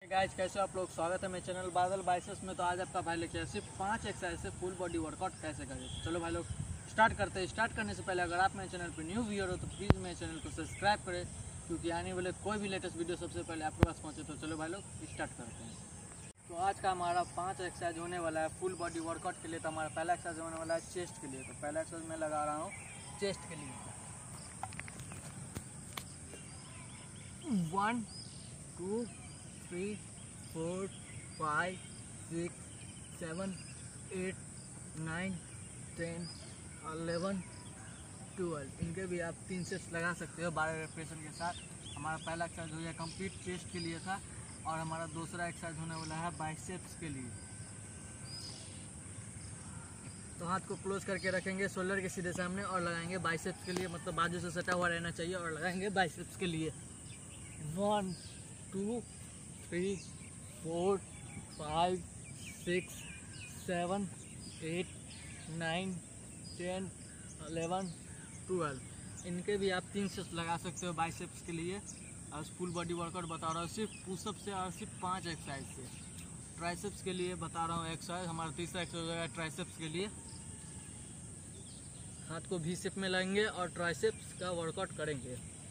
Guys कैसे हो आप लोग। स्वागत है मेरे चैनल बादल बाइसेप्स में। तो आज आपका भाई लेके आया सिर्फ 5 एक्सरसाइज से फुल बॉडी वर्कआउट कैसे करें। तो चलो भाई लोग स्टार्ट करते हैं। स्टार्ट करने से पहले अगर आप मेरे चैनल पर न्यू व्यूअर हो तो प्लीज़ मेरे चैनल को सब्सक्राइब करें, क्योंकि आने वाले कोई भी लेटेस्ट वीडियो सबसे पहले आपके पास पहुँचे। तो चलो भाई लोग स्टार्ट करते हैं। तो आज का हमारा 5 एक्सरसाइज होने वाला है फुल बॉडी वर्कआउट के लिए। तो हमारा पहला एक्सरसाइज होने वाला है चेस्ट के लिए। तो पहला एक्सरसाइज मैं लगा रहा हूँ चेस्ट के लिए। 1 2 3 4 5 6 7 8 9 10 11 12। इनके भी आप 3 सेट्स लगा सकते हो 12 रेपिटेशन के साथ। हमारा पहला एक्सरसाइज हो गया कंप्लीट चेस्ट के लिए था, और हमारा दूसरा एक्सरसाइज होने वाला है बाइसेप्स के लिए। तो हाथ को क्लोज करके रखेंगे शोल्डर के सीधे सामने और लगाएंगे बाइसेप्स के लिए, मतलब बाजू से सटा हुआ रहना चाहिए, और लगाएंगे बाइसेप्स के लिए। 1 2 3 4 5 6 7 8 9 10 11 12। इनके भी आप 3 सेट्स लगा सकते हो बाइसेप्स के लिए। और फुल बॉडी वर्कआउट बता रहा हूँ सिर्फ पुशअप से और सिर्फ 5 एक्सरसाइज से। ट्राइसेप्स के लिए बता रहा हूँ एक्सरसाइज। हमारा तीसरा एक्सरसाइज होगा ट्राइसेप्स के लिए। हाथ को वी शेप में लेंगे और ट्राइसेप्स का वर्कआउट करेंगे।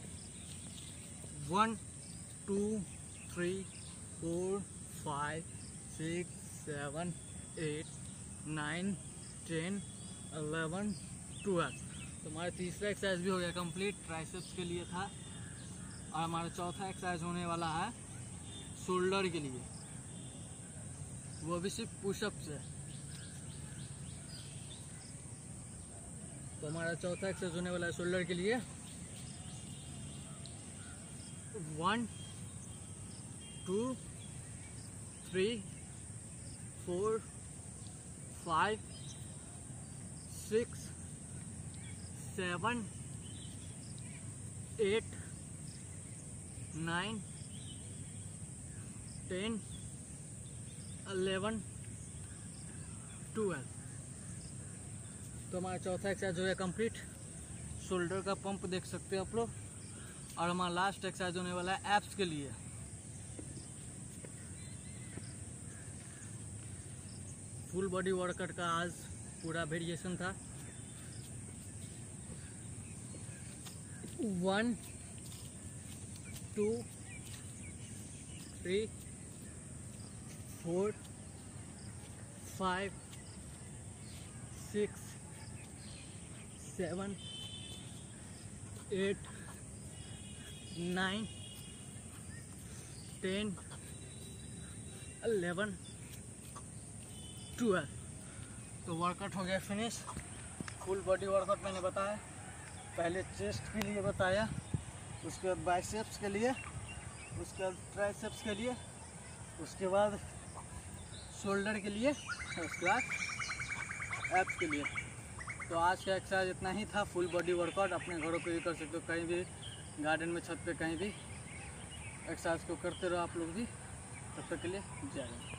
1 2 3 4 5 6 7 8 9 10 11 12। तो हमारा तीसरा एक्सरसाइज भी हो गया कंप्लीट, ट्राइसेप्स के लिए था। और हमारा चौथा एक्सरसाइज होने वाला है शोल्डर के लिए, वो भी सिर्फ पुशअप से। तो हमारा चौथा एक्सरसाइज होने वाला है शोल्डर के लिए। 1 2 3 4 5 6 7 8 9 10 11 12। तो हमारा चौथा एक्सरसाइज हो गया कंप्लीट। शोल्डर का पंप देख सकते हो आप लोग। और हमारा लास्ट एक्सरसाइज होने वाला है एब्स के लिए। फुल बॉडी वर्कआउट का आज पूरा वेरिएशन था। 1 2 3 4 5 6 7 8 9 10 11 12। तो वर्कआउट हो गया फिनिश। फुल बॉडी वर्कआउट मैंने बताया, पहले चेस्ट के लिए बताया, उसके बाद बाइसेप्स के लिए, उसके बाद ट्राइसेप्स के लिए, उसके बाद शोल्डर के लिए, और उसके बाद एब्स के लिए। तो आज का एक्सरसाइज इतना ही था। फुल बॉडी वर्कआउट अपने घरों पे भी कर सकते हो, कहीं भी गार्डन में, छत पे, कहीं भी एक्सरसाइज को करते रहो आप लोग भी। तब तक के लिए जय हिंद।